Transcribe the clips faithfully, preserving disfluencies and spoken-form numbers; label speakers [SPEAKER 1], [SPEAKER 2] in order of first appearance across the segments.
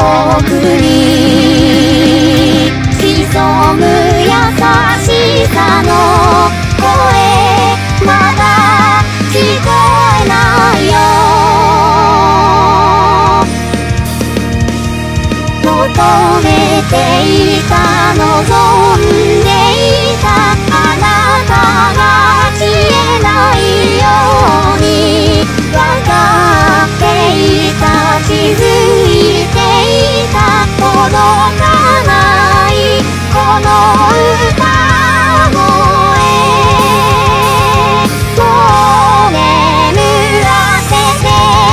[SPEAKER 1] 奥に潜む優しさの声、まだ聞こえないよ。求めていた、望んでいたあなたが消えないように分かっていた、気づいていた、届かないこの歌声を眠らせて。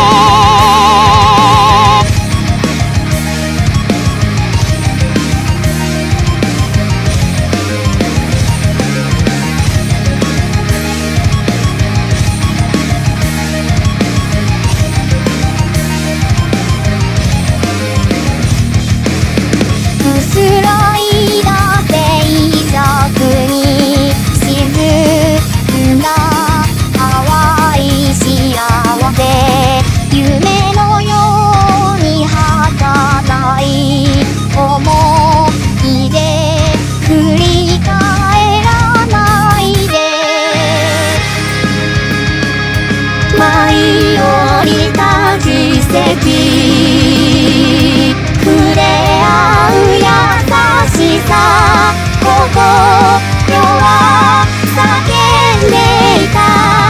[SPEAKER 1] 舞い降りた奇跡、触れ合う優しさ、心は叫んでいた。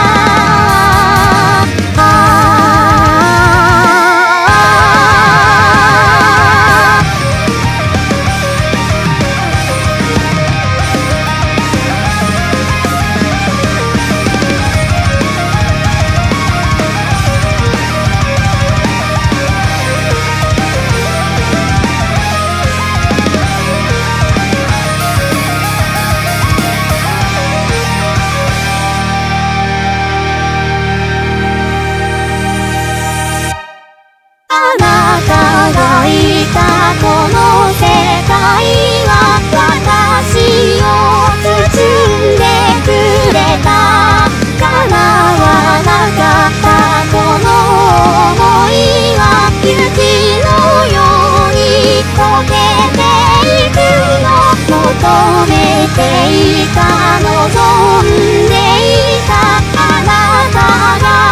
[SPEAKER 1] あなたがいたこの世界は私を包んでくれた。叶わなかったこの想いは雪のように溶けていくの。求めていた、望んでいたあなたが